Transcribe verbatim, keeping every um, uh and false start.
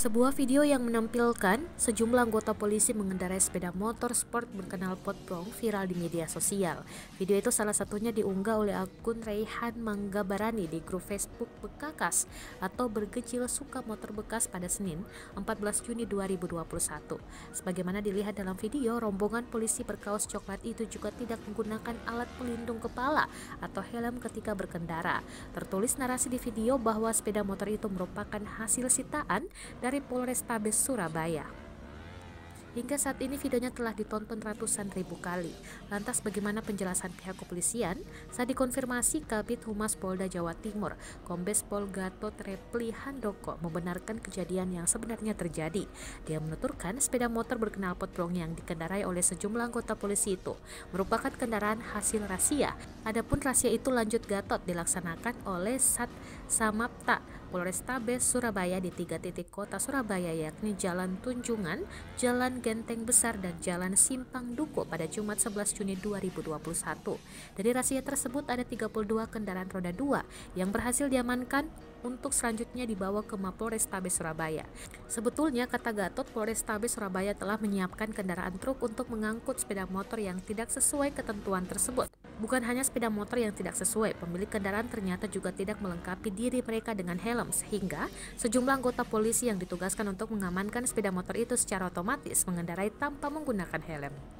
Sebuah video yang menampilkan sejumlah anggota polisi mengendarai sepeda motor sport berkenal potbrong viral di media sosial. Video itu salah satunya diunggah oleh akun Raihan Manggabarani di grup Facebook Bekakas atau Bergecil Suka Motor Bekas pada Senin empat belas Juni dua ribu dua puluh satu. Sebagaimana dilihat dalam video, rombongan polisi berkaos coklat itu juga tidak menggunakan alat pelindung kepala atau helm ketika berkendara. Tertulis narasi di video bahwa sepeda motor itu merupakan hasil sitaan dari Polrestabes Surabaya. Hingga saat ini videonya telah ditonton ratusan ribu kali. Lantas bagaimana penjelasan pihak kepolisian? Saat dikonfirmasi, Kabid Humas Polda Jawa Timur, Kombes Pol Gatot Repli Handoko membenarkan kejadian yang sebenarnya terjadi. Dia menuturkan sepeda motor berkenal potbrong yang dikendarai oleh sejumlah anggota polisi itu merupakan kendaraan hasil razia. Adapun razia itu, lanjut Gatot, dilaksanakan oleh Sat Samapta Polrestabes Surabaya di tiga titik kota Surabaya, yakni Jalan Tunjungan, Jalan Genteng Besar, dan Jalan Simpang Duku pada Jumat sebelas Juni dua ribu dua puluh satu. Dari razia tersebut ada tiga puluh dua kendaraan roda dua yang berhasil diamankan untuk selanjutnya dibawa ke Mapolrestabes Surabaya. Sebetulnya, kata Gatot, Polrestabes Surabaya telah menyiapkan kendaraan truk untuk mengangkut sepeda motor yang tidak sesuai ketentuan tersebut. Bukan hanya sepeda motor yang tidak sesuai, pemilik kendaraan ternyata juga tidak melengkapi diri mereka dengan helm, sehingga sejumlah anggota polisi yang ditugaskan untuk mengamankan sepeda motor itu secara otomatis mengendarai tanpa menggunakan helm.